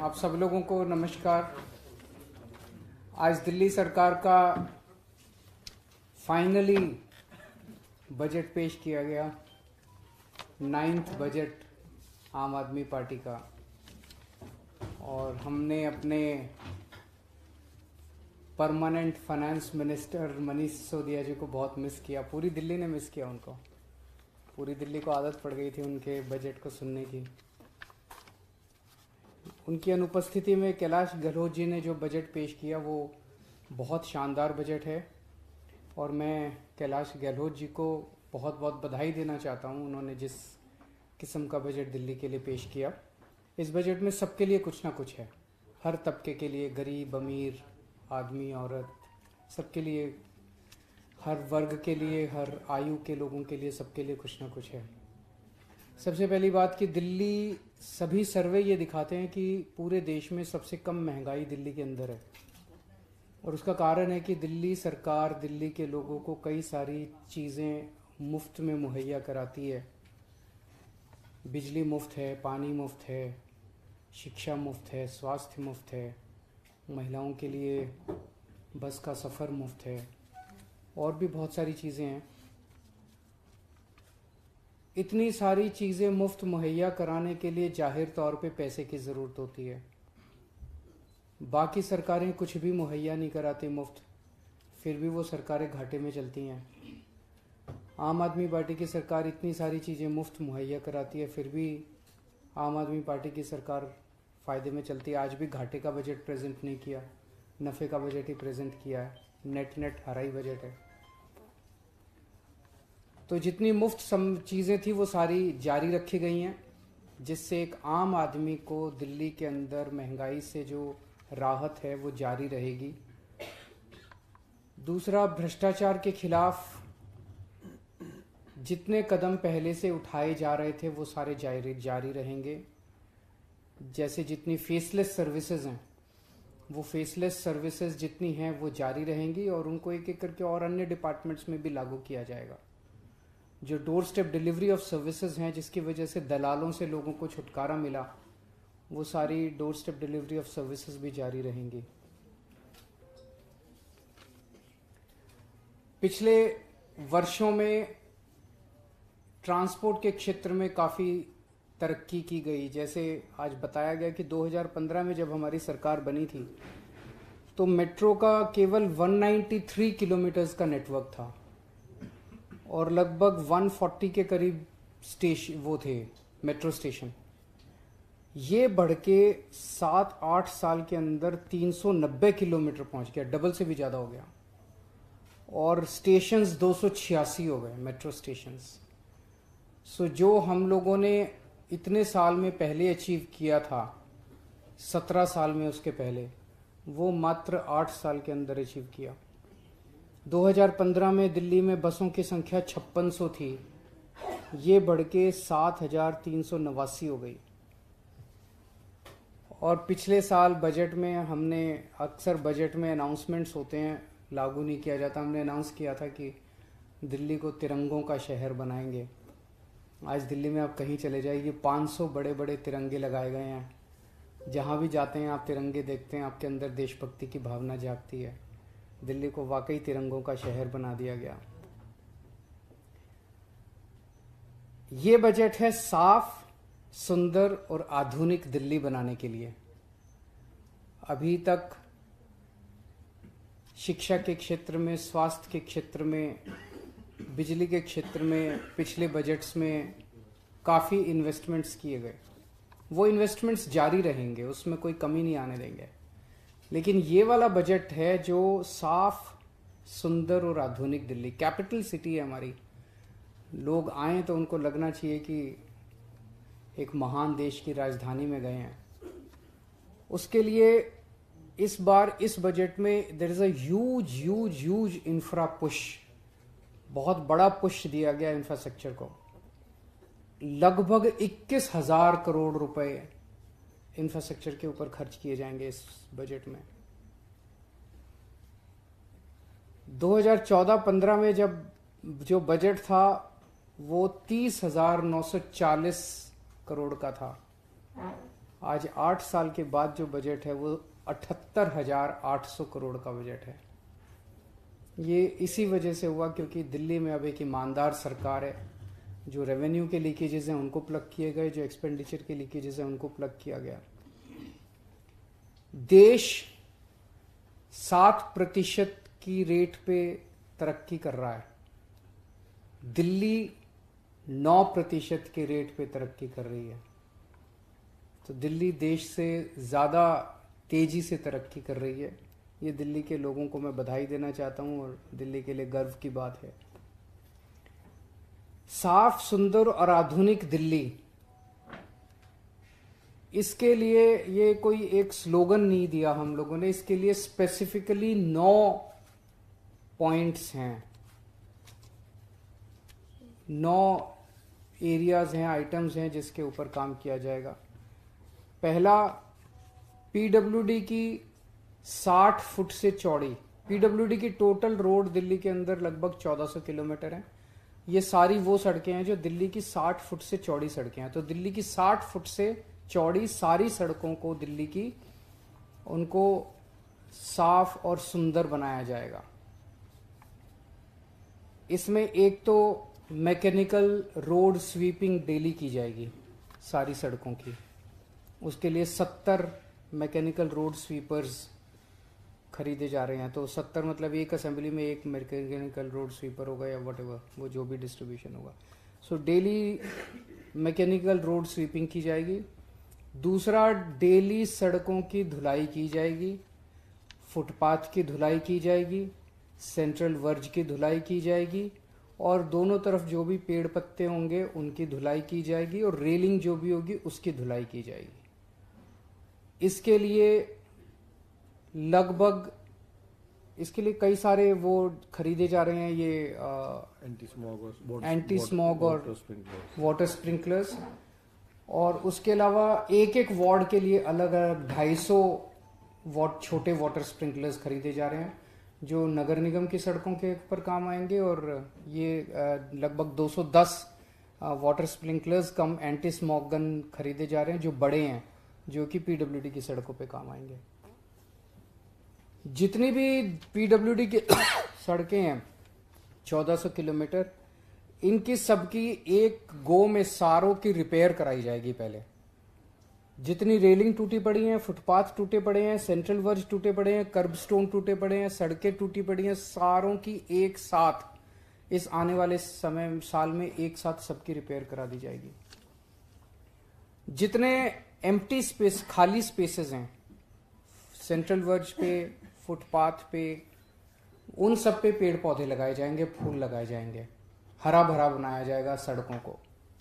आप सब लोगों को नमस्कार। आज दिल्ली सरकार का फाइनली बजट पेश किया गया, 9th बजट आम आदमी पार्टी का। और हमने अपने permanent finance minister Manish Sisodia ji को बहुत मिस किया। पूरी दिल्ली ने मिस किया उनको। पूरी दिल्ली को आदत पड़ गई थी उनके बजट को सुनने की। उनकी अनुपस्थिति में कैलाश गहलोत जी ने जो बजट पेश किया वो बहुत शानदार बजट है और मैं कैलाश गहलोत जी को बहुत बहुत बधाई देना चाहता हूँ। उन्होंने जिस किस्म का बजट दिल्ली के लिए पेश किया, इस बजट में सबके लिए कुछ ना कुछ है। हर तबके के लिए, गरीब अमीर, आदमी औरत, सबके लिए, हर वर्ग के लिए, हर आयु के लोगों के लिए, सबके लिए कुछ ना कुछ है। सबसे पहली बात कि दिल्ली, सभी सर्वे ये दिखाते हैं कि पूरे देश में सबसे कम महंगाई दिल्ली के अंदर है। और उसका कारण है कि दिल्ली सरकार दिल्ली के लोगों को कई सारी चीज़ें मुफ्त में मुहैया कराती है। बिजली मुफ्त है, पानी मुफ्त है, शिक्षा मुफ्त है, स्वास्थ्य मुफ्त है, महिलाओं के लिए बस का सफ़र मुफ्त है और भी बहुत सारी चीज़ें हैं। इतनी सारी चीज़ें मुफ्त मुहैया कराने के लिए जाहिर तौर पे पैसे की ज़रूरत होती है। बाकी सरकारें कुछ भी मुहैया नहीं कराती मुफ्त, फिर भी वो सरकारें घाटे में चलती हैं। आम आदमी पार्टी की सरकार इतनी सारी चीज़ें मुफ्त मुहैया कराती है, फिर भी आम आदमी पार्टी की सरकार फ़ायदे में चलती है। आज भी घाटे का बजट प्रेजेंट नहीं किया, नफ़े का बजट ही प्रेजेंट किया है। नेट हरा ही बजट है। तो जितनी मुफ्त चीज़ें थी वो सारी जारी रखी गई हैं, जिससे एक आम आदमी को दिल्ली के अंदर महंगाई से जो राहत है वो जारी रहेगी। दूसरा, भ्रष्टाचार के खिलाफ जितने कदम पहले से उठाए जा रहे थे वो सारे जारी रहेंगे। जैसे जितनी फेसलेस सर्विसेज हैं, वो फेसलेस सर्विसेज जितनी हैं वो जारी रहेंगी और उनको एक एक करके और अन्य डिपार्टमेंट्स में भी लागू किया जाएगा। जो doorstep delivery of services हैं, जिसकी वजह से दलालों से लोगों को छुटकारा मिला, वो सारी doorstep delivery of services भी जारी रहेंगी। पिछले वर्षों में ट्रांसपोर्ट के क्षेत्र में काफ़ी तरक्की की गई। जैसे आज बताया गया कि 2015 में जब हमारी सरकार बनी थी तो मेट्रो का केवल 193 किलोमीटर्स का नेटवर्क था और लगभग 140 के करीब वो थे मेट्रो स्टेशन। ये बढ़ के 7-8 साल के अंदर 390 किलोमीटर पहुंच गया, डबल से भी ज़्यादा हो गया। और स्टेशंस 286 हो गए, मेट्रो स्टेशंस। सो जो हम लोगों ने इतने साल में पहले अचीव किया था, 17 साल में उसके पहले, वो मात्र 8 साल के अंदर अचीव किया। 2015 में दिल्ली में बसों की संख्या 5600 थी, ये बढ़ के 7389 हो गई। और पिछले साल बजट में हमने, अक्सर बजट में अनाउंसमेंट्स होते हैं, लागू नहीं किया जाता, हमने अनाउंस किया था कि दिल्ली को तिरंगों का शहर बनाएंगे। आज दिल्ली में आप कहीं चले जाइए, 500 बड़े बड़े तिरंगे लगाए गए हैं। जहाँ भी जाते हैं आप तिरंगे देखते हैं, आपके अंदर देशभक्ति की भावना जागती है। दिल्ली को वाकई तिरंगों का शहर बना दिया गया। ये बजट है साफ, सुंदर और आधुनिक दिल्ली बनाने के लिए। अभी तक शिक्षा के क्षेत्र में, स्वास्थ्य के क्षेत्र में, बिजली के क्षेत्र में पिछले बजट्स में काफ़ी इन्वेस्टमेंट्स किए गए। वो इन्वेस्टमेंट्स जारी रहेंगे, उसमें कोई कमी नहीं आने देंगे। लेकिन ये वाला बजट है जो साफ, सुंदर और आधुनिक दिल्ली, कैपिटल सिटी है हमारी। लोग आए तो उनको लगना चाहिए कि एक महान देश की राजधानी में गए हैं। उसके लिए इस बार इस बजट में there is a huge infra push, बहुत बड़ा पुश दिया गया इंफ्रास्ट्रक्चर को। लगभग 21,000 करोड़ रुपए इंफ्रास्ट्रक्चर के ऊपर खर्च किए जाएंगे इस बजट में। 2014-15 में जब जो बजट था वो 30,940 करोड़ का था। आज 8 साल के बाद जो बजट है वो 78,800 करोड़ का बजट है। ये इसी वजह से हुआ क्योंकि दिल्ली में अब एक ईमानदार सरकार है। जो रेवेन्यू के लीकेजेस हैं उनको प्लग किए गए, जो एक्सपेंडिचर के लीकेजेस हैं उनको प्लग किया गया। देश 7% की रेट पे तरक्की कर रहा है, दिल्ली 9% के रेट पे तरक्की कर रही है। तो दिल्ली देश से ज़्यादा तेजी से तरक्की कर रही है। ये दिल्ली के लोगों को मैं बधाई देना चाहता हूँ और दिल्ली के लिए गर्व की बात है। साफ, सुंदर और आधुनिक दिल्ली, इसके लिए ये कोई एक स्लोगन नहीं दिया हम लोगों ने, इसके लिए स्पेसिफिकली 9 पॉइंट्स हैं, 9 एरियाज हैं, आइटम्स हैं जिसके ऊपर काम किया जाएगा। पहला, पीडब्ल्यूडी की 60 फुट से चौड़ी, पीडब्ल्यूडी की टोटल रोड दिल्ली के अंदर लगभग 1400 किलोमीटर है। ये सारी वो सड़कें हैं जो दिल्ली की 60 फुट से चौड़ी सड़कें हैं। तो दिल्ली की 60 फुट से चौड़ी सारी सड़कों को दिल्ली की, उनको साफ और सुंदर बनाया जाएगा। इसमें एक तो मैकेनिकल रोड स्वीपिंग डेली की जाएगी सारी सड़कों की। उसके लिए 70 मैकेनिकल रोड स्वीपर्स खरीदे जा रहे हैं। तो 70 मतलब एक असेंबली में एक मैकेनिकल रोड स्वीपर होगा या व्हाटएवर, वो जो भी डिस्ट्रीब्यूशन होगा। So daily mechanical road sweeping की जाएगी। दूसरा, डेली सड़कों की धुलाई की जाएगी, फुटपाथ की धुलाई की जाएगी, सेंट्रल वर्ज की धुलाई की जाएगी और दोनों तरफ जो भी पेड़ पत्ते होंगे उनकी धुलाई की जाएगी और रेलिंग जो भी होगी उसकी धुलाई की जाएगी। इसके लिए लगभग, इसके लिए कई सारे वो खरीदे जा रहे हैं, ये एंटी स्मॉग और वाटर स्प्रिंकलर्स। और उसके अलावा एक एक वार्ड के लिए अलग अलग 250 छोटे वाटर स्प्रिंकलर्स खरीदे जा रहे हैं जो नगर निगम की सड़कों के ऊपर काम आएंगे। और ये लगभग 210 water sprinklers cum anti smog gun खरीदे जा रहे हैं जो बड़े हैं, जो कि पीडब्ल्यूडी की सड़कों पे काम आएंगे। जितनी भी पीडब्ल्यूडी की सड़कें हैं 1400 किलोमीटर, इनकी सबकी एक गो में सारों की रिपेयर कराई जाएगी। पहले जितनी रेलिंग टूटी पड़ी हैं, फुटपाथ टूटे पड़े हैं, सेंट्रल वर्ज टूटे पड़े हैं, कर्ब स्टोन टूटे पड़े हैं, सड़कें टूटी पड़ी हैं, सारों की एक साथ इस आने वाले समय साल में एक साथ सबकी रिपेयर करा दी जाएगी। जितने एम्प्टी स्पेस, खाली स्पेसेस हैं सेंट्रल वर्ज पे, फुटपाथ पे, उन सब पे पेड़ पौधे लगाए जाएंगे, फूल लगाए जाएंगे, हरा भरा बनाया जाएगा सड़कों को।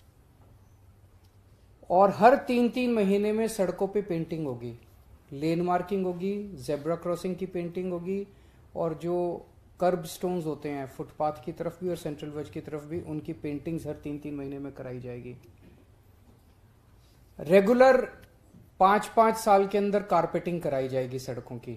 और हर 3-3 महीने में सड़कों पे पेंटिंग होगी, लेन मार्किंग होगी, जेब्रा क्रॉसिंग की पेंटिंग होगी और जो कर्ब स्टोन्स होते हैं फुटपाथ की तरफ भी और सेंट्रल वर्ज की तरफ भी, उनकी पेंटिंग्स हर 3-3 महीने में कराई जाएगी। रेगुलर 5-5 साल के अंदर कारपेटिंग कराई जाएगी सड़कों की।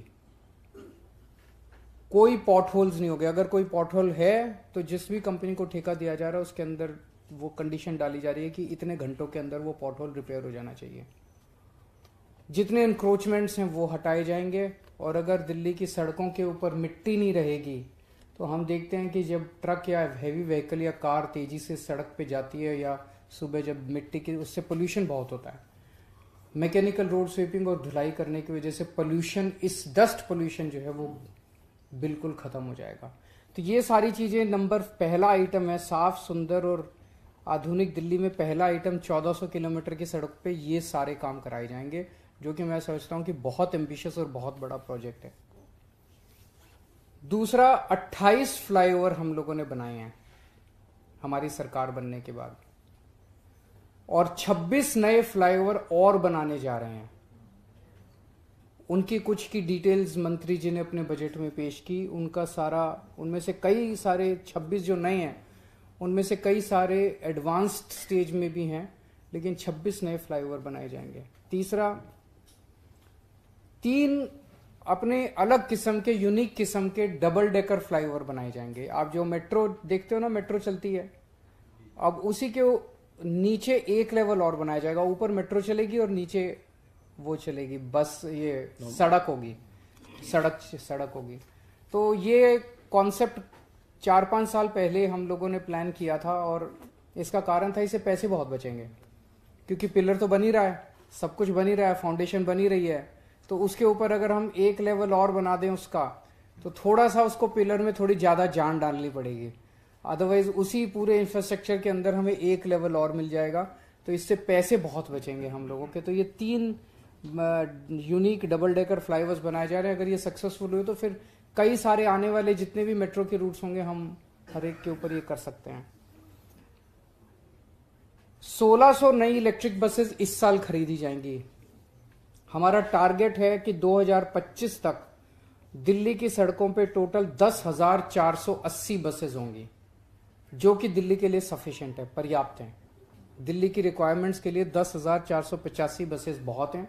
कोई पॉट होल्स नहीं हो गया। अगर कोई पॉट होल है तो जिस भी कंपनी को ठेका दिया जा रहा है उसके अंदर वो कंडीशन डाली जा रही है कि इतने घंटों के अंदर वो पॉट होल रिपेयर हो जाना चाहिए। जितने इंक्रोचमेंट्स हैं वो हटाए जाएंगे। और अगर दिल्ली की सड़कों के ऊपर मिट्टी नहीं रहेगी तो हम देखते हैं कि जब ट्रक या हैवी व्हीकल या कार तेजी से सड़क पे जाती है या सुबह जब मिट्टी की, उससे पोल्यूशन बहुत होता है। मैकेनिकल रोड स्वीपिंग और धुलाई करने की वजह से पोल्यूशन, इस डस्ट पोल्यूशन जो है वो बिल्कुल खत्म हो जाएगा। तो ये सारी चीजें, नंबर पहला आइटम है साफ, सुंदर और आधुनिक दिल्ली में पहला आइटम 1400 किलोमीटर की सड़क पे ये सारे काम कराए जाएंगे, जो कि मैं समझता हूं कि बहुत एम्बिशियस और बहुत बड़ा प्रोजेक्ट है। दूसरा, 28 फ्लाईओवर हम लोगों ने बनाए हैं हमारी सरकार बनने के बाद और 26 नए फ्लाईओवर और बनाने जा रहे हैं। उनकी कुछ की डिटेल्स मंत्री जी ने अपने बजट में पेश की। उनका सारा, उनमें से कई सारे 26 जो नए हैं उनमें से कई सारे एडवांस्ड स्टेज में भी हैं, लेकिन 26 नए फ्लाईओवर बनाए जाएंगे। तीसरा, 3 अपने अलग किस्म के, यूनिक किस्म के डबल डेकर फ्लाईओवर बनाए जाएंगे। आप जो मेट्रो देखते हो ना, मेट्रो चलती है, अब उसी के नीचे एक लेवल और बनाया जाएगा। ऊपर मेट्रो चलेगी और नीचे वो चलेगी, बस ये सड़क होगी, सड़क होगी। तो ये कॉन्सेप्ट 4-5 साल पहले हम लोगों ने प्लान किया था, और इसका कारण था इससे पैसे बहुत बचेंगे, क्योंकि पिलर तो बन ही रहा है, सब कुछ बन ही रहा है, फाउंडेशन बन ही रही है, तो उसके ऊपर अगर हम एक लेवल और बना दें उसका, तो थोड़ा सा उसको पिलर में थोड़ी ज़्यादा जान डालनी पड़ेगी, अदरवाइज उसी पूरे इंफ्रास्ट्रक्चर के अंदर हमें एक लेवल और मिल जाएगा, तो इससे पैसे बहुत बचेंगे हम लोगों के। तो ये 3 यूनिक डबल डेकर फ्लाईओवर्स बनाए जा रहे हैं। अगर ये सक्सेसफुल हुए तो फिर कई सारे आने वाले जितने भी मेट्रो के रूट्स होंगे हम हर एक के ऊपर ये कर सकते हैं। 1600 नई इलेक्ट्रिक बसेस इस साल खरीदी जाएंगी। हमारा टारगेट है कि 2025 तक दिल्ली की सड़कों पे टोटल 10,480 बसेस होंगी, जो कि दिल्ली के लिए सफिशिएंट है, पर्याप्त है। दिल्ली की रिक्वायरमेंट्स के लिए 10,485 बसेस बहुत हैं।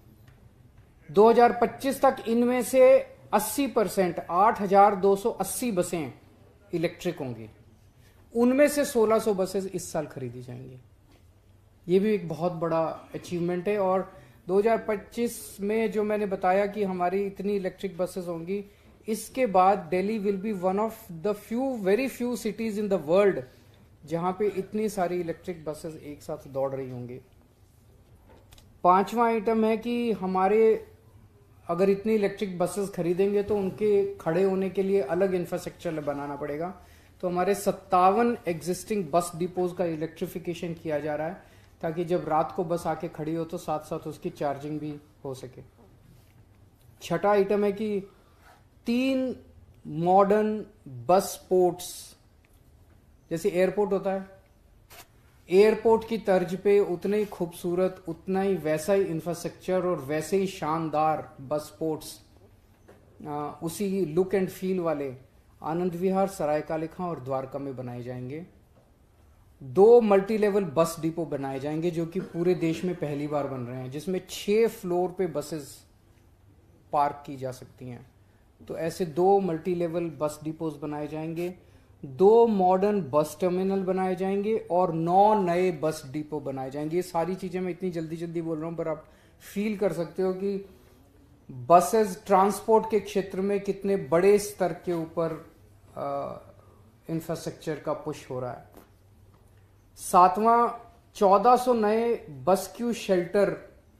2025 तक इनमें से 80%, 8,280 बसें इलेक्ट्रिक होंगी। उनमें से 1600 बसेस इस साल खरीदी जाएंगी। ये भी एक बहुत बड़ा अचीवमेंट है। और 2025 में जो मैंने बताया कि हमारी इतनी इलेक्ट्रिक बसेस होंगी, इसके बाद Delhi will be one of the very few cities in the world जहां पे इतनी सारी इलेक्ट्रिक बसेस एक साथ दौड़ रही होंगी। 5वां आइटम है कि हमारे अगर इतनी इलेक्ट्रिक बसेस खरीदेंगे तो उनके खड़े होने के लिए अलग इंफ्रास्ट्रक्चर बनाना पड़ेगा। तो हमारे 57 एग्जिस्टिंग बस डिपोज का इलेक्ट्रिफिकेशन किया जा रहा है, ताकि जब रात को बस आके खड़ी हो तो साथ साथ उसकी चार्जिंग भी हो सके। 6वां आइटम है कि 3 मॉडर्न बस पोर्ट्स, जैसे एयरपोर्ट होता है, एयरपोर्ट की तर्ज पे उतने ही खूबसूरत, उतना ही वैसा ही इंफ्रास्ट्रक्चर और वैसे ही शानदार बस पोर्ट्स, उसी लुक एंड फील वाले आनंद विहार, सरायकाला खां और द्वारका में बनाए जाएंगे। 2 मल्टी लेवल बस डिपो बनाए जाएंगे, जो कि पूरे देश में पहली बार बन रहे हैं, जिसमें 6 फ्लोर पे बसेस पार्क की जा सकती हैं। तो ऐसे 2 मल्टी लेवल बस डिपोज बनाए जाएंगे, 2 मॉडर्न बस टर्मिनल बनाए जाएंगे और 9 नए बस डिपो बनाए जाएंगे। ये सारी चीजें मैं इतनी जल्दी जल्दी बोल रहा हूं, पर आप फील कर सकते हो कि बसेस ट्रांसपोर्ट के क्षेत्र में कितने बड़े स्तर के ऊपर इंफ्रास्ट्रक्चर का पुश हो रहा है। 7वां, 1400 नए बस क्यू शेल्टर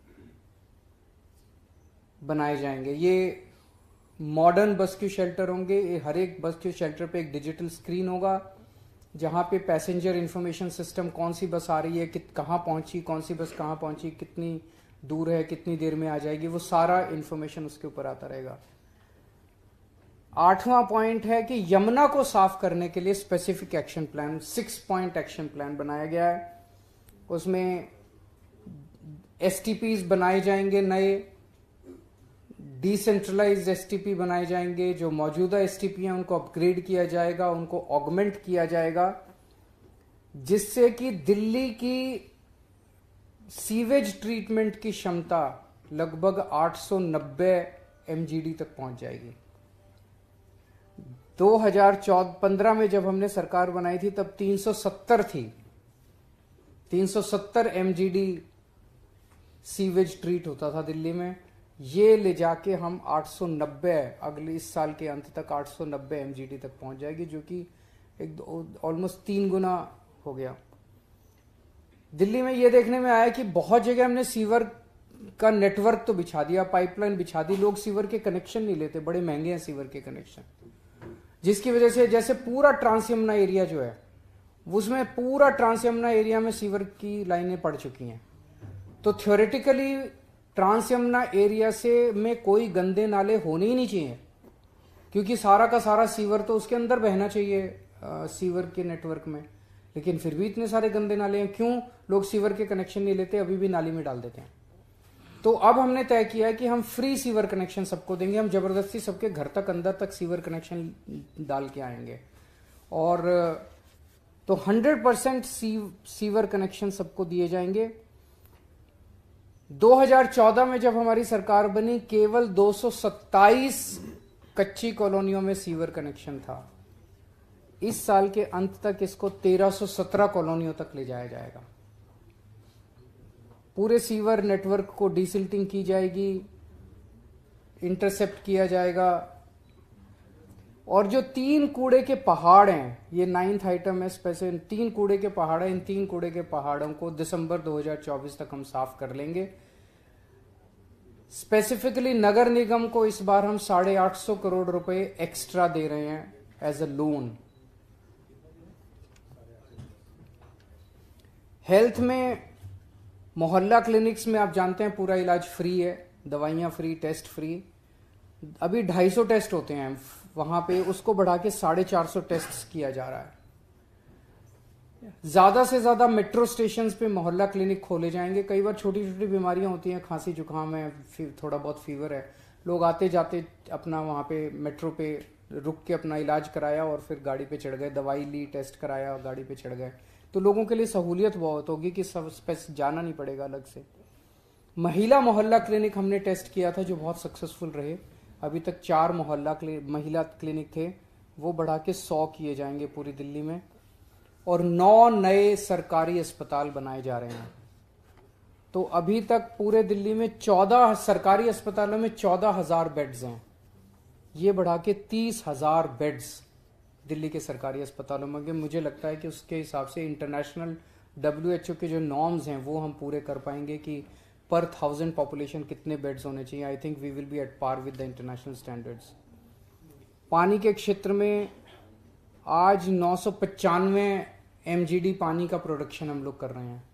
बनाए जाएंगे। ये मॉडर्न बस क्यू शेल्टर होंगे। ये हर एक बस क्यू शेल्टर पे एक डिजिटल स्क्रीन होगा, जहां पे पैसेंजर इंफॉर्मेशन सिस्टम, कौन सी बस आ रही है, कहां पहुंची, कौन सी बस कहां पहुंची, कितनी दूर है, कितनी देर में आ जाएगी, वो सारा इंफॉर्मेशन उसके ऊपर आता रहेगा। 8वां पॉइंट है कि यमुना को साफ करने के लिए specific action plan, 6 point action plan बनाया गया है। उसमें एसटीपीज बनाए जाएंगे, नए डिसेंट्रलाइज्ड एसटीपी बनाए जाएंगे। जो मौजूदा एसटीपी हैं उनको अपग्रेड किया जाएगा, उनको ऑगमेंट किया जाएगा, जिससे कि दिल्ली की सीवेज ट्रीटमेंट की क्षमता लगभग 890 एमजीडी तक पहुंच जाएगी। 2015 में जब हमने सरकार बनाई थी तब 370 थी, 370 एमजीडी सीवेज ट्रीट होता था दिल्ली में। ये ले जाके हम 890, अगले इस साल के अंत तक 890 एमजीडी तक पहुंच जाएगी, जो कि एक ऑलमोस्ट 3 गुना हो गया। दिल्ली में ये देखने में आया कि बहुत जगह हमने सीवर का नेटवर्क तो बिछा दिया, पाइपलाइन बिछा दी, लोग सीवर के कनेक्शन नहीं लेते, बड़े महंगे हैं सीवर के कनेक्शन, जिसकी वजह से जैसे पूरा ट्रांस यमुना एरिया जो है, उसमें पूरा ट्रांस यमुना एरिया में सीवर की लाइनें पड़ चुकी हैं। तो थ्योरेटिकली ट्रांस यमुना एरिया से में कोई गंदे नाले होने ही नहीं चाहिए, क्योंकि सारा का सारा सीवर तो उसके अंदर बहना चाहिए, सीवर के नेटवर्क में। लेकिन फिर भी इतने सारे गंदे नाले हैं, क्यों? लोग सीवर के कनेक्शन नहीं लेते, अभी भी नाली में डाल देते हैं। तो अब हमने तय किया है कि हम फ्री सीवर कनेक्शन सबको देंगे, हम जबरदस्ती सबके घर तक, अंदर तक सीवर कनेक्शन डाल के आएंगे। और तो 100% सीवर कनेक्शन सबको दिए जाएंगे। 2014 में जब हमारी सरकार बनी, केवल 227 कच्ची कॉलोनियों में सीवर कनेक्शन था। इस साल के अंत तक इसको 1317 कॉलोनियों तक ले जाया जाएगा। पूरे सीवर नेटवर्क को डिसिल्टिंग की जाएगी, इंटरसेप्ट किया जाएगा। और जो 3 कूड़े के पहाड़ हैं, ये 9th आइटम है स्पेसिफिक, 3 कूड़े के पहाड़ हैं, इन 3 कूड़े के पहाड़ों को दिसंबर 2024 तक हम साफ कर लेंगे। स्पेसिफिकली नगर निगम को इस बार हम 850 करोड़ रुपए एक्स्ट्रा दे रहे हैं एज अ लोन। हेल्थ में मोहल्ला क्लिनिक्स में आप जानते हैं पूरा इलाज फ्री है, दवाइयां फ्री, टेस्ट फ्री। अभी 250 टेस्ट होते हैं वहां पे, उसको बढ़ा के 450 टेस्ट किया जा रहा है। ज्यादा से ज्यादा मेट्रो स्टेशन पे मोहल्ला क्लिनिक खोले जाएंगे। कई बार छोटी छोटी बीमारियां होती हैं, खांसी जुकाम है, थोड़ा बहुत फीवर है, लोग आते जाते अपना वहां पे मेट्रो पे रुक के अपना इलाज कराया और फिर गाड़ी पे चढ़ गए, दवाई ली, टेस्ट कराया और गाड़ी पे चढ़ गए। तो लोगों के लिए सहूलियत बहुत होगी कि सब जाना नहीं पड़ेगा अलग से। महिला मोहल्ला क्लिनिक हमने टेस्ट किया था जो बहुत सक्सेसफुल रहे। अभी तक 4 महिला क्लिनिक थे, वो बढ़ा के 100 किए जाएंगे पूरी दिल्ली में। और 9 नए सरकारी अस्पताल बनाए जा रहे हैं। तो अभी तक पूरे दिल्ली में 14 सरकारी अस्पतालों में 14,000 बेड्स हैं, ये बढ़ा के 30,000 बेड्स दिल्ली के सरकारी अस्पतालों में। मुझे लगता है कि उसके हिसाब से इंटरनेशनल WHO के जो नॉर्म्स हैं वो हम पूरे कर पाएंगे कि पर 1000 पॉपुलेशन कितने बेड्स होने चाहिए। I think we will be at par with the international standards. पानी के क्षेत्र में आज 995 MGD पानी का प्रोडक्शन हम लोग कर रहे हैं।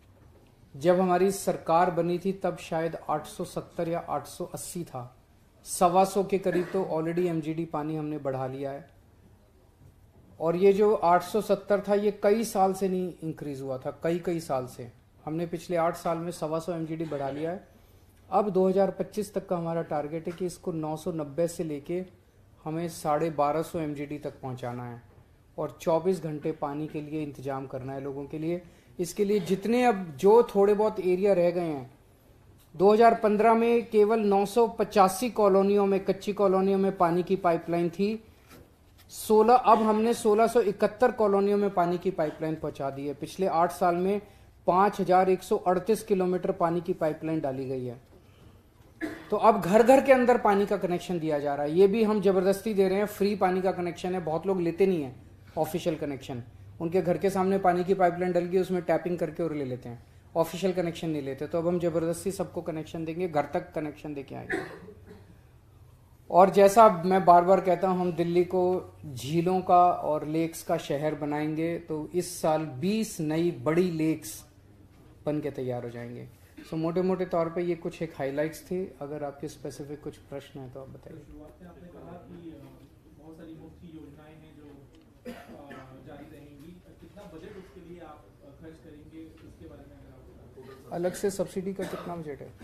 जब हमारी सरकार बनी थी तब शायद 870 या 880 था, 125 के करीब तो ऑलरेडी MGD पानी हमने बढ़ा लिया है। और ये जो 870 था ये कई साल से नहीं इंक्रीज हुआ था, कई साल से। हमने पिछले 8 साल में 125 MGD बढ़ा लिया है। अब 2025 तक का हमारा टारगेट है कि इसको 990 से लेके हमें 1250 MGD तक पहुंचाना है और 24 घंटे पानी के लिए इंतजाम करना है लोगों के लिए। इसके लिए जितने अब जो थोड़े बहुत एरिया रह गए हैं, 2015 में केवल 985 कॉलोनियों में, कच्ची कॉलोनियों में पानी की पाइपलाइन थी। अब हमने 1671 कॉलोनियों में पानी की पाइपलाइन पहुंचा दी है। पिछले 8 साल में 5138 किलोमीटर पानी की पाइपलाइन डाली गई है। तो अब घर घर के अंदर पानी का कनेक्शन दिया जा रहा है। ये भी हम जबरदस्ती दे रहे हैं, फ्री पानी का कनेक्शन है। बहुत लोग लेते नहीं है ऑफिशियल कनेक्शन, उनके घर के सामने पानी की पाइपलाइन डल गई, उसमें टैपिंग करके और ले लेते हैं, ऑफिशियल कनेक्शन नहीं लेते। तो अब हम जबरदस्ती सबको कनेक्शन देंगे, घर तक कनेक्शन देके आएंगे। और जैसा मैं बार बार कहता हूं, हम दिल्ली को झीलों का और लेक्स का शहर बनाएंगे। तो इस साल 20 नई बड़ी लेक्स बन के तैयार हो जाएंगे। सो मोटे मोटे तौर पे ये कुछ एक हाइलाइट्स थी। अगर आपके स्पेसिफिक कुछ प्रश्न है तो आप बताइए। शुरुआत में आपने कहा कि बहुत सारी मुफ्त की योजनाएं हैं जो जारी रहेंगी, कितना बजट उसके लिए आप खर्च करेंगे, इसके बारे में अगर आप बता। अलग से सब्सिडी का कितना बजट है?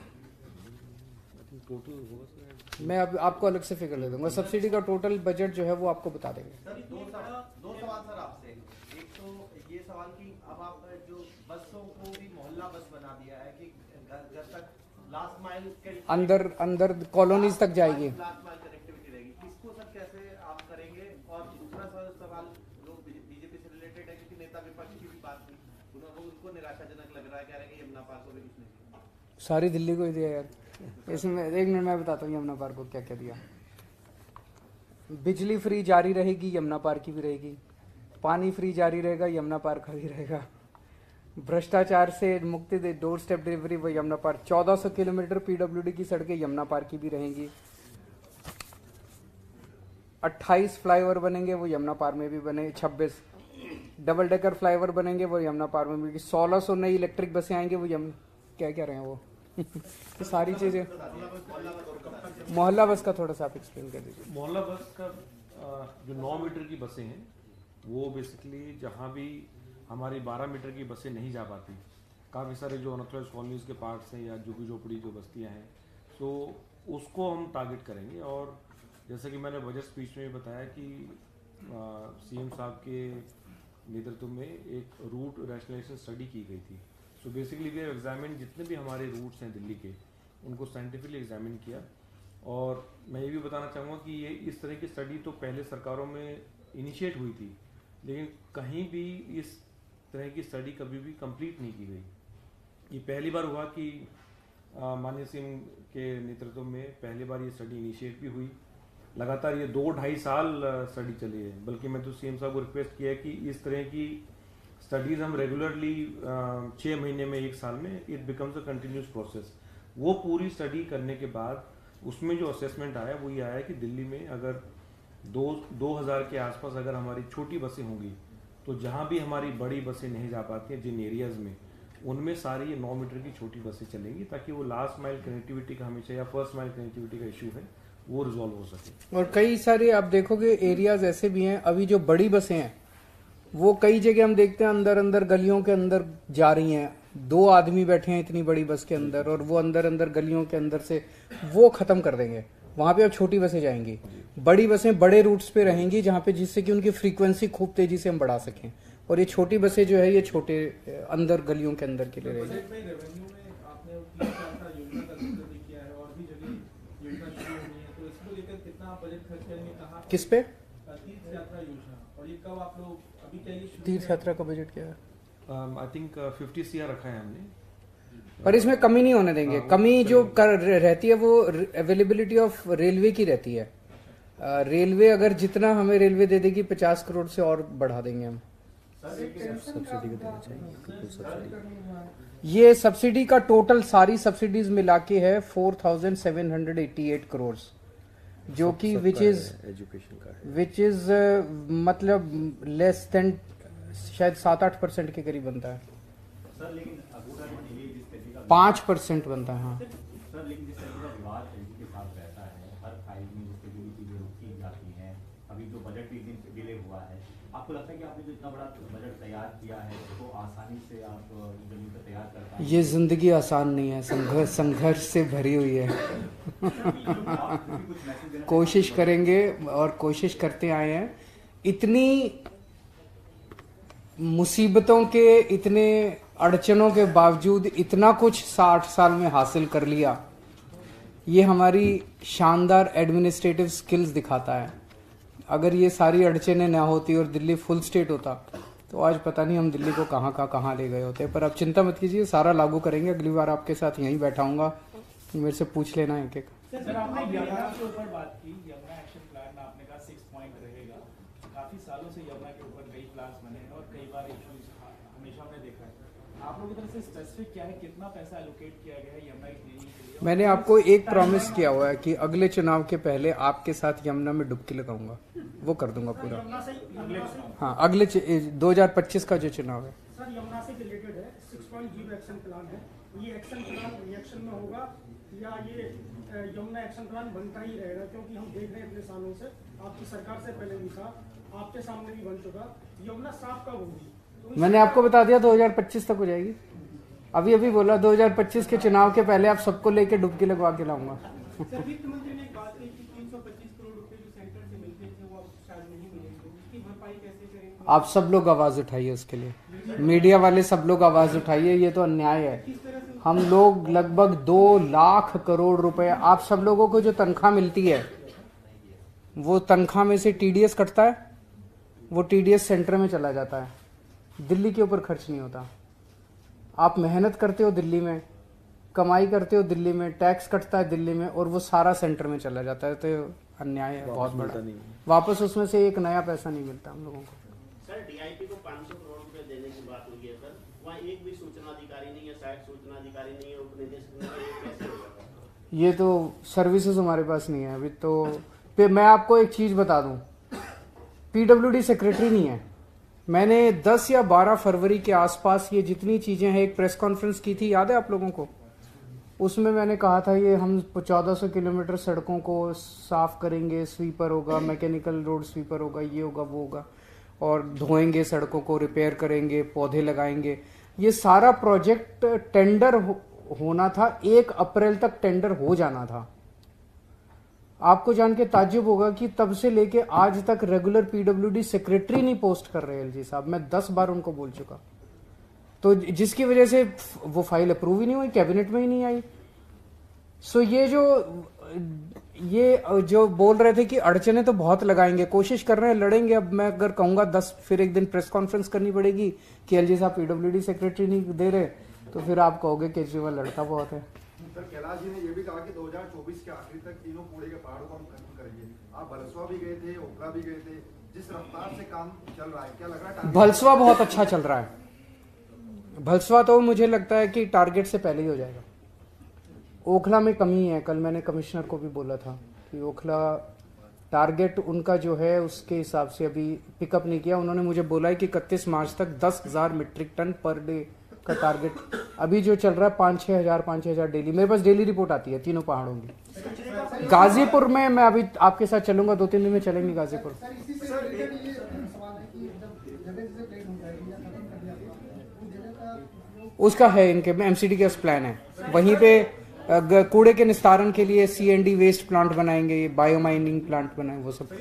टोटल होगा मैं आपको अलग से फिगर दे दूंगा। सब्सिडी का टोटल बजट जो है वो आपको बता देंगे। सर दो सवाल सर आपसे। एक तो ये सवाल कि अब आप जो बसों को भी मोहल्ला बस बना दिया है कि घर तक लास्ट माइल अंदर कॉलोनीज तक जाएगी, लास्ट माइल कनेक्टिविटी रहेगी। इसको सर कैसे आप करेंगे? और दूसरा सवाल जो बीजेपी से रिलेटेड है, क्योंकि नेता विपक्ष की भी बात हुई, उनको निराशाजनक लग रहा है, कह रहे हैं कि यमुना पार्क को भी कुछ नहीं। सारी दिल्ली को ही दिया यार। इसमें 1 मिनट मैं बताता हूँ यमुना पार्क को क्या क्या दिया। बिजली फ्री जारी रहेगी, यमुना पार्क की भी रहेगी। पानी फ्री जारी रहेगा, यमुना पार्क का भी रहेगा। भ्रष्टाचार से मुक्ति दे, डोर स्टेप डिलीवरी वो यमुना पार्क। 1400 किलोमीटर PWD की सड़कें यमुना पार्क की भी रहेंगी। 28 फ्लाईओवर बनेंगे, वो यमुना पार्क में भी बने। 26 डबल डेकर फ्लाईओवर बनेंगे, वो यमुना पार्क में भी। 1600 नई इलेक्ट्रिक बसें आएंगे, वो क्या कह रहे हैं वो तो सारी चीजें। मोहल्ला बस का थोड़ा सा आप एक्सप्लेन कर दीजिए। मोहल्ला बस का जो 9 मीटर की बसें हैं वो बेसिकली जहाँ भी हमारी 12 मीटर की बसें नहीं जा पाती, काफ़ी सारे जो अनऑथराइज्ड कॉलोनीज के पार्ट्स हैं या झुग्गी झोपड़ी जो बस्तियाँ हैं, तो उसको हम टारगेट करेंगे। और जैसे कि मैंने बजट स्पीच में बताया कि CM साहब के नेतृत्व में एक रूट रैशनलाइजेशन स्टडी की गई थी। So basically we have examine जितने भी हमारे रूट्स हैं दिल्ली के, उनको साइंटिफिकली एग्जामिन किया। और मैं ये भी बताना चाहूँगा कि ये इस तरह की स्टडी तो पहले सरकारों में इनिशिएट हुई थी, लेकिन कहीं भी इस तरह की स्टडी कभी भी कंप्लीट नहीं की गई। ये पहली बार हुआ कि माननीय सिंह के नेतृत्व में पहली बार ये स्टडी इनिशिएट भी हुई। लगातार ये 2-2.5 साल स्टडी चली है, बल्कि मैं तो सीएम साहब को रिक्वेस्ट किया है कि इस तरह की स्टडीज हम रेगुलरली 6 महीने में, 1 साल में, it becomes a continuous process. वो पूरी स्टडी करने के बाद उसमें जो असेसमेंट आया वो ये आया कि दिल्ली में अगर 2000 के आसपास अगर हमारी छोटी बसें होंगी तो जहाँ भी हमारी बड़ी बसें नहीं जा पाती हैं जिन एरियाज में, उनमें सारी ये 9 मीटर की छोटी बसें चलेंगी, ताकि वो लास्ट माइल कनेक्टिविटी का हमेशा या फर्स्ट माइल कनेक्टिविटी का इशू है वो रिजॉल्व हो सके। और कई सारे आप देखोगे एरियाज ऐसे भी हैं, अभी जो बड़ी बसें हैं वो कई जगह हम देखते हैं अंदर अंदर गलियों के अंदर जा रही हैं, 2 आदमी बैठे हैं इतनी बड़ी बस के अंदर, और वो अंदर अंदर गलियों के अंदर से वो खत्म कर देंगे। वहां पे अब छोटी बसें जाएंगी, बड़ी बसें बड़े रूट्स पे रहेंगी जहां पे, जिससे कि उनकी फ्रीक्वेंसी खूब तेजी से हम बढ़ा सकें, और ये छोटी बसें जो है ये छोटे अंदर गलियों के अंदर के लिए रहेगी। बजट में रेवेन्यू में आपने 3 साल योजना का जिक्र भी किया है और भी जगह योजना शुरू होनी है, तो इसको लेकर कितना आप बजट खर्च करेंगे, कहाँ किस पे? तीर्थ यात्रा योजना, और ये कब आप लोग अभी क्या ये शुरू तीर्थ यात्रा का बजट क्या है? आई थिंक 50 CR रखा है हमने, पर इसमें कमी नहीं होने देंगे। कमी जो रहती है वो अवेलेबिलिटी ऑफ रेलवे की रहती है। रेलवे अगर जितना हमें रेलवे दे देगी 50 करोड़ से और बढ़ा देंगे हम। सब्सिडी को देना चाहिए, सब्सिडी। ये सब्सिडी का टोटल सारी सब्सिडीज मिला के है 4788 करोड़, जो कि विच इज मतलब लेस देन शायद 7-8% के करीब बनता है। सर लेकिन 5% बनता है। हाँ सर, लेकिन जिस तरह का विवाद एलजी के साथ रहता है, हर फाइल में जिस तरह की चीजें रोकी जाती हैं, अभी जो बजट भी डिले हुआ है, आपको लगता है कि आपने जो इतना बड़ा बजट तैयार किया है उसको आसानी से आप जमीन पर तैयार कर पाएंगे? ये जिंदगी आसान नहीं है, संघर्ष से भरी हुई है। कोशिश करेंगे और कोशिश करते आए हैं। इतनी मुसीबतों के, इतने अड़चनों के बावजूद इतना कुछ 60 साल में हासिल कर लिया, ये हमारी शानदार एडमिनिस्ट्रेटिव स्किल्स दिखाता है। अगर ये सारी अड़चनें ना होती और दिल्ली फुल स्टेट होता तो आज पता नहीं हम दिल्ली को कहाँ ले गए होते। पर अब चिंता मत कीजिए, सारा लागू करेंगे। अगली बार आपके साथ यहीं बैठा हूँगा, मेरे से पूछ लेना एक एक। सर, आपने यमुना के ऊपर बात की, यमुना एक्शन प्लान में आपने कहा 6 पॉइंट रहेगा। काफी सालों से यमुना के ऊपर कई प्लान्स बने हैं और कई बार इश्यूज हमेशा हमने देखा है। आप लोगों की तरफ से स्पेसिफिक क्या है, कितना पैसा एलोकेट किया गया है यमुना की क्लीनिंग के लिए? मैंने आपको एक प्रॉमिस किया हुआ है कि अगले चुनाव के पहले आपके साथ यमुना में डुबकी लगाऊंगा, वो कर दूंगा पूरा। हाँ, अगले 2025 का जो चुनाव है। सर, यमुना से रिलेटेड है, 6.0 एक्शन प्लान है। ये एक्शन प्लान रिएक्शन में होगा या ये यमुना एक्शन प्लान बनता ही रहेगा? क्योंकि हम देख रहे हैं इतने सालों से, आपकी सरकार से पहले भी था, आपके सामने भी बन चुका। यमुना साफ कब होगी? मैंने आपको बता दिया 2025 तक हो जाएगी। अभी बोला 2025 के चुनाव के पहले आप सबको लेके डुबकी लगवा के लाऊंगा। सर, वित्त मंत्री ने एक बात कही कि 325 करोड़ रुपए जो सेंटर से मिलते थे वो अब शायद नहीं मिलेंगे, उसकी भरपाई कैसे करेंगे? आप सब लोग आवाज उठाइए उसके लिए, मीडिया वाले सब लोग आवाज उठाइए। ये तो अन्याय है। हम लोग लगभग 2 लाख करोड़ रुपए, आप सब लोगों को जो तनख्वाह मिलती है वो तनख्वाह में से टीडीएस कटता है, वो टीडीएस सेंटर में चला जाता है, दिल्ली के ऊपर खर्च नहीं होता। आप मेहनत करते हो दिल्ली में, कमाई करते हो दिल्ली में, टैक्स कटता है दिल्ली में, और वो सारा सेंटर में चला जाता है। तो अन्याय है बहुत बड़ा। वापस उसमें से एक नया पैसा नहीं मिलता हम लोगों को। सर, डीआईपी को 500 करोड़ रुपए देने की बात हुई है सर, वहाँ एक भी सूचना अधिकारी नहीं है, सहायक सूचना अधिकारी नहीं है, उपनिदेशक नहीं है, ये कैसे होगा? ये तो सर्विसेज हमारे पास नहीं है अभी। तो मैं आपको एक चीज बता दूं, पीडब्ल्यूडी सेक्रेटरी नहीं है। मैंने 10 या 12 फरवरी के आसपास ये जितनी चीजें हैं, एक प्रेस कॉन्फ्रेंस की थी, याद है आप लोगों को? उसमें मैंने कहा था ये हम 1400 किलोमीटर सड़कों को साफ करेंगे, स्वीपर होगा, मैकेनिकल रोड स्वीपर होगा, ये होगा वो होगा, और धोएंगे सड़कों को, रिपेयर करेंगे, पौधे लगाएंगे। ये सारा प्रोजेक्ट टेंडर होना था, 1 अप्रैल तक टेंडर हो जाना था। आपको जान के ताज्जुब होगा कि तब से लेके आज तक रेगुलर पीडब्ल्यूडी सेक्रेटरी नहीं पोस्ट कर रहे एलजी साहब। मैं 10 बार उनको बोल चुका, तो जिसकी वजह से वो फाइल अप्रूव ही नहीं हुई, कैबिनेट में ही नहीं आई। सो ये जो बोल रहे थे कि अड़चने तो बहुत लगाएंगे, कोशिश कर रहे हैं, लड़ेंगे। अब मैं अगर कहूंगा 10, फिर एक दिन प्रेस कॉन्फ्रेंस करनी पड़ेगी कि एलजी साहब पीडब्ल्यूडी सेक्रेटरी नहीं दे रहे, तो फिर आप कहोगे केजरीवाल लड़का बहुत है। सर कैलाश जी ने ये भी कहा कि 2024 के आखिर तक तीनों कूड़े के पहाड़ों को हम खत्म करेंगे। आप भलसवा भी गए थे, ओखला भी गए थे, जिस रफ्तार से काम चल रहा है क्या लग रहा है? भलसवा बहुत अच्छा चल रहा है। भलसवा तो मुझे लगता है कि टारगेट से पहले ही हो जाएगा। ओखला में कमी है, कल मैंने कमिश्नर को भी बोला था कि ओखला टारगेट उनका जो है उसके हिसाब से अभी पिकअप नहीं किया। उन्होंने मुझे बोला है कि 31 मार्च तक 10,000 मीट्रिक टन पर डे का टारगेट, अभी जो चल रहा है 5-6 हज़ार डेली। मेरे पास डेली रिपोर्ट आती है तीनों पहाड़ों की। गाजीपुर में मैं अभी आपके साथ चलूंगा, 2-3 दिन में चलेंगे गाजीपुर। उसका है इनके एमसीडी का प्लान है, वहीं पे कूड़े के निस्तारण के लिए CND वेस्ट प्लांट बनाएंगे, बायो माइनिंग प्लांट बनाएंगे, वो सब।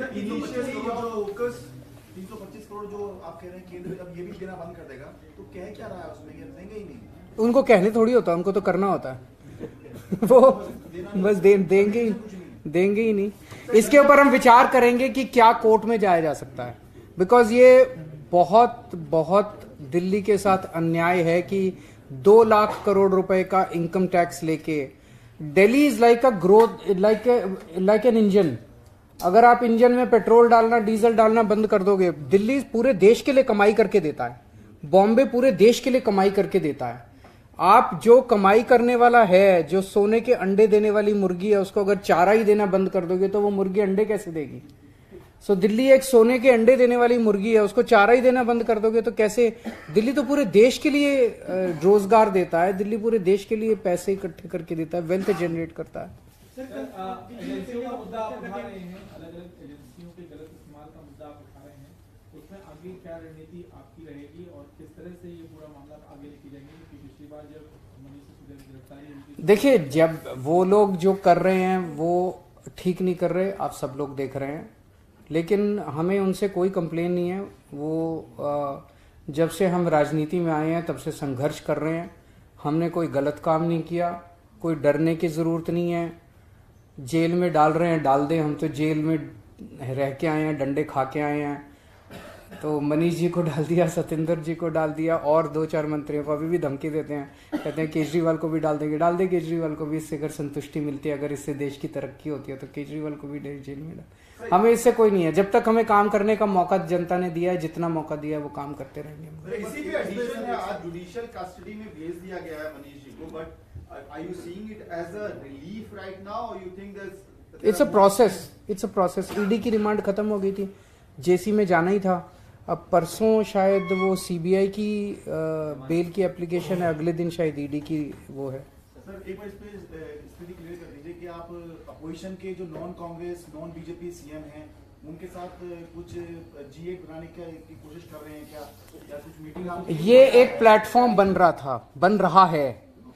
325 करोड़ जो आप कह रहे हैं केंद्र अब ये भी देना बंद कर देगा, तो क्या रहा है उसमें? ये देंगे ही नहीं। उनको कहने थोड़ी होता है, उनको तो करना होता है। वो बस देंगे ही नहीं। इसके ऊपर हम विचार करेंगे कि क्या कोर्ट में जाया जा सकता है, बिकॉज ये बहुत दिल्ली के साथ अन्याय है कि 2 लाख करोड़ रुपए का इनकम टैक्स लेके Delhi is like a growth, like an engine. अगर आप इंजन में पेट्रोल डालना, डीजल डालना बंद कर दोगे, दिल्ली पूरे देश के लिए कमाई करके देता है, बॉम्बे पूरे देश के लिए कमाई करके देता है। आप जो कमाई करने वाला है, जो सोने के अंडे देने वाली मुर्गी है, उसको अगर चारा ही देना बंद कर दोगे तो वो मुर्गी अंडे कैसे देगी? सो दिल्ली एक सोने के अंडे देने वाली मुर्गी है, उसको चारा ही देना बंद कर दोगे तो कैसे? दिल्ली तो पूरे देश के लिए रोजगार देता है, दिल्ली पूरे देश के लिए पैसे इकट्ठे करके देता है, वेल्थ जनरेट करता है। एजेंसियों का मुद्दा आप उठा रहे हैं, अलग-अलग एजेंसियों के गलत इस्तेमाल का मुद्दा आप उठा रहे हैं, उसमें आगे क्या रणनीति आपकी रहेगी और किस तरह से ये पूरा मामला आगे लेके जाएंगे? क्योंकि पिछली बार जब मनीष सिसोदिया की गिरफ्तारी हुई, देखिए जब वो लोग जो कर रहे हैं वो ठीक नहीं कर रहे, आप सब लोग देख रहे हैं, लेकिन हमें उनसे कोई कंप्लेन नहीं है। वो जब से हम राजनीति में आए हैं तब से संघर्ष कर रहे हैं, हमने कोई गलत काम नहीं किया, कोई डरने की जरूरत नहीं है। जेल में डाल रहे हैं, डाल दें, हम तो जेल में रह के आए हैं, डंडे खा के आए हैं। तो मनीष जी को डाल दिया, सतेंद्र जी को डाल दिया, और 2-4 मंत्रियों को अभी भी धमकी देते हैं, कहते हैं केजरीवाल को भी डाल देंगे। डाल दे केजरीवाल को भी, इससे अगर संतुष्टि मिलती है, अगर इससे देश की तरक्की होती है तो केजरीवाल को भी जेल में डाल। हमें इससे कोई नहीं है, जब तक हमें काम करने का मौका जनता ने दिया है, जितना मौका दिया है वो काम करते रहेंगे। इसी पे एडिशन है, आज जुडिशियल कस्टडी में भेज दिया गया है मनीष जी को, but are you seeing it as a relief right now or you think there's it's a process ED की रिमांड खत्म हो गई थी, जेसी में जाना ही था। अब परसों शायद वो सीबीआई की बेल की एप्लीकेशन है, अगले दिन शायद ईडी की वो है। सर एक बार इस पे स्थिति क्लियर कर दीजिए कि आप अपोजिशन के जो non Congress non BJP CM हैं उनके साथ कुछ G8 बनाने की कोशिश कर रहे हैं क्या, या कुछ मीटिंग आप? ये एक प्लेटफॉर्म बन रहा है।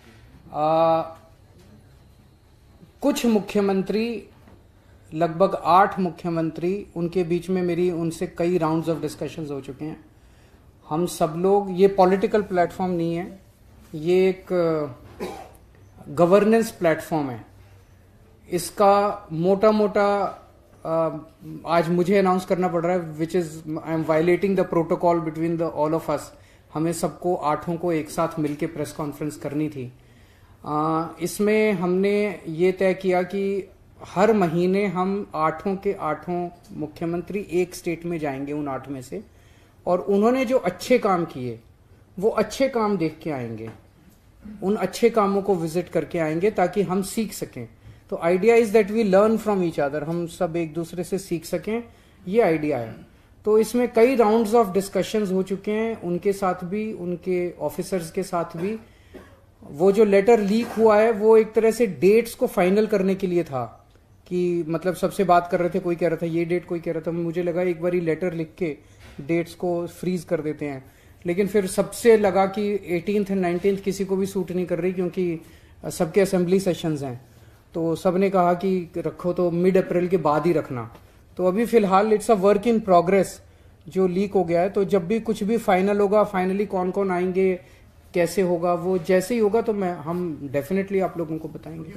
कुछ मुख्यमंत्री, लगभग 8 मुख्यमंत्री, उनके बीच में मेरी उनसे कई राउंड्स ऑफ डिस्कशंस हो चुके हैं। हम सब लोग, ये पॉलिटिकल प्लेटफॉर्म नहीं है, ये एक गवर्नेंस प्लेटफॉर्म है। इसका मोटा आज मुझे अनाउंस करना पड़ रहा है, which is I am violating the protocol between the all of us. हमें सबको 8 को एक साथ मिलकर प्रेस कॉन्फ्रेंस करनी थी। इसमें हमने ये तय किया कि हर महीने हम 8 के 8 मुख्यमंत्री एक स्टेट में जाएंगे, उन 8 में से, और उन्होंने जो अच्छे काम किए वो अच्छे काम देख के आएंगे, उन अच्छे कामों को विजिट करके आएंगे ताकि हम सीख सकें। तो idea is that we learn from each other, हम सब एक दूसरे से सीख सकें, ये आइडिया है। तो इसमें कई राउंड्स ऑफ डिस्कशंस हो चुके हैं, उनके साथ भी, उनके ऑफिसर्स के साथ भी। वो जो लेटर लीक हुआ है वो एक तरह से डेट्स को फाइनल करने के लिए था, कि मतलब सबसे बात कर रहे थे, कोई कह रहा था ये डेट, कोई कह रहा था, मुझे लगा एक बार लेटर लिख के डेट्स को फ्रीज कर देते हैं, लेकिन फिर सबसे लगा कि 18th और 19th किसी को भी सूट नहीं कर रही, क्योंकि सबके असेंबली सेशंस हैं। तो सबने कहा कि रखो तो मिड अप्रैल के बाद ही रखना। तो अभी फिलहाल it's a work in progress जो लीक हो गया है। तो जब भी कुछ भी फाइनल होगा, फाइनली कौन कौन आएंगे, कैसे होगा, वो जैसे ही होगा तो हम डेफिनेटली आप लोगों को बताएंगे।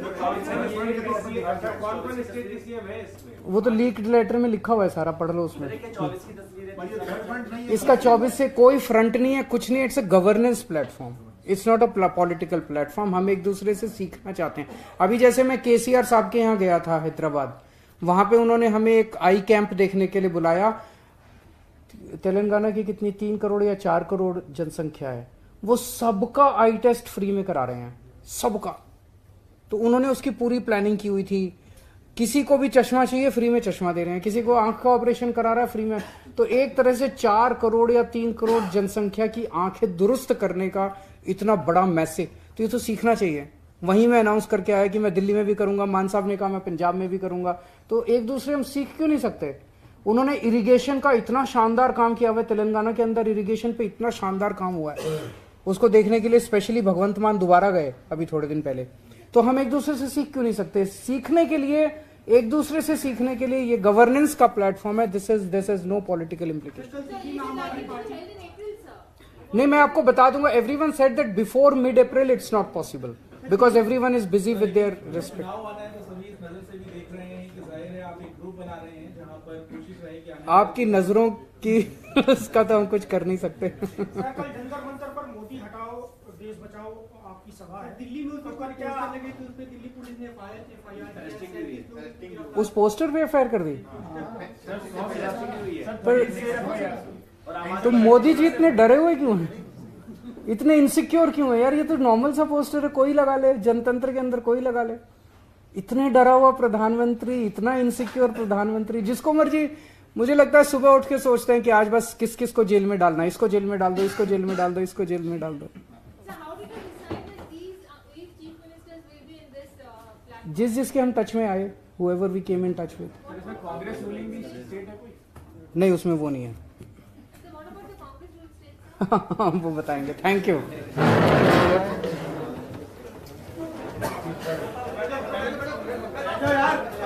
वो तो लीक लेटर में लिखा हुआ है सारा, पढ़ लो उसमें। इसका 24 से कोई फ्रंट नहीं है, कुछ नहीं है, it's a governance platform, it's not a political platform. हम एक दूसरे से सीखना चाहते हैं। अभी जैसे मैं केसीआर साहब के यहाँ गया था हैदराबाद, वहां पे उन्होंने हमें एक आई कैंप देखने के लिए बुलाया। तेलंगाना की कितनी 3 करोड़ या 4 करोड़ जनसंख्या है, वो सबका आई टेस्ट फ्री में करा रहे हैं, सबका। तो उन्होंने उसकी पूरी प्लानिंग की हुई थी। किसी को भी चश्मा चाहिए फ्री में चश्मा दे रहे हैं, किसी को आंख का ऑपरेशन करा रहा है फ्री में। तो एक तरह से 4 करोड़ या 3 करोड़ जनसंख्या की आंखें दुरुस्त करने का इतना बड़ा मैसेज, तो ये तो सीखना चाहिए। वहीं मैं अनाउंस करके आया कि मैं दिल्ली में भी करूंगा, मान साहब ने कहा मैं पंजाब में भी करूंगा। तो एक दूसरे हम सीख क्यों नहीं सकते? उन्होंने इरिगेशन का इतना शानदार काम किया हुआ है, तेलंगाना के अंदर इरिगेशन पे इतना शानदार काम हुआ है, उसको देखने के लिए स्पेशली भगवंत मान दोबारा गए अभी थोड़े दिन पहले। तो हम एक दूसरे से सीख क्यों नहीं सकते? सीखने के लिए, एक दूसरे से सीखने के लिए ये गवर्नेंस का प्लेटफॉर्म है। This is no political implication. नहीं, मैं आपको बता दूंगा, everyone said that before mid April it's not possible because everyone is busy with their respect. आपकी नजरों की उसका तो हम कुछ कर नहीं सकते। जंतर मंतर पर मोदी हटाओ देश बचाओ आपकी सभा है दिल्ली में, तो क्या लगे कि उस पे दिल्ली पुलिस ने एफआईआर उस पोस्टर पे एफआईआर कर दी। तो मोदी जी इतने डरे हुए क्यों हैं? इतने इनसिक्योर क्यों है यार? ये तो नॉर्मल सा पोस्टर है, कोई लगा ले, जनतंत्र के अंदर कोई लगा ले। इतने डरा हुआ प्रधानमंत्री, इतना इनसिक्योर प्रधानमंत्री, जिसको मर्जी। मुझे लगता है सुबह उठ के सोचते हैं कि आज बस किस किस को जेल में डालना है, इसको जेल में डाल दो, इसको जेल में डाल दो, इसको जेल में डाल दो। जिस जिसके हम टच में आए, whoever we came in touch with। Congress ruling भी स्टेट है कोई? नहीं, उसमें वो नहीं है। वो बताएंगे। Thank you.